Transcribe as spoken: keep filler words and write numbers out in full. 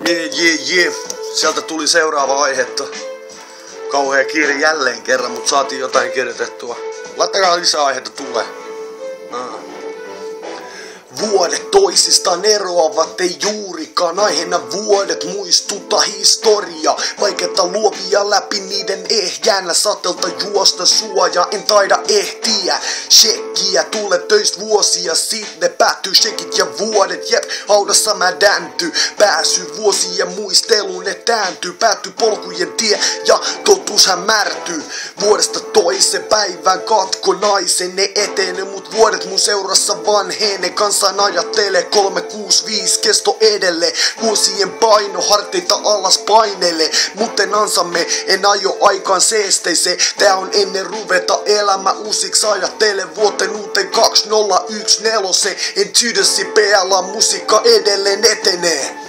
Jee, jee, jee. Sieltä tuli seuraava aihetta. Kauhea kiire jälleen kerran, mutta saatiin jotain kirjoitettua. Laittakaa lisää aihetta tulee. Ah. Vuodet toisistaan eroavat, ei juurikaan aiheena vuodet muistuta historiaa. Vaikeita luovia läpi niiden ehjänä satelta juosta suoja, en taida ehtiä. Shekkiä tulee töistä vuosia sitten, päättyy shekit ja vuodet, jep, haudassa mä dänty. Pääsy vuosien muisteluun etääntyy, päättyy polkujen tie ja totuus hämärtyy. Vuodesta toisen päivän katkonaisen ne etene, mut vuodet mun seurassa vanhenee kanssa. Ajattele kolme kuusi viisi kesto edelle. Vuosien paino harteita alas painele. Mutten ansamme en aio aikaan seesteise. Tää on ennen ruveta elämä uusiksi. Ajattele vuoteen uuteen kaksituhattayksitoista. En tydösi P L A musiikka edelleen etenee.